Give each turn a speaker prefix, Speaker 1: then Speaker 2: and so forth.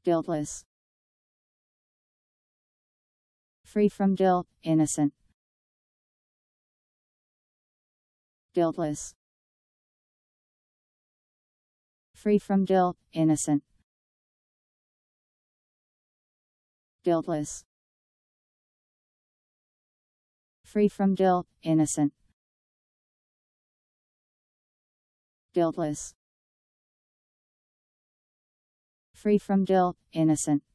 Speaker 1: guiltless, free from guilt, innocent, guiltless, free from guilt, innocent, guiltless, free from guilt, innocent, guiltless, free from guilt, innocent.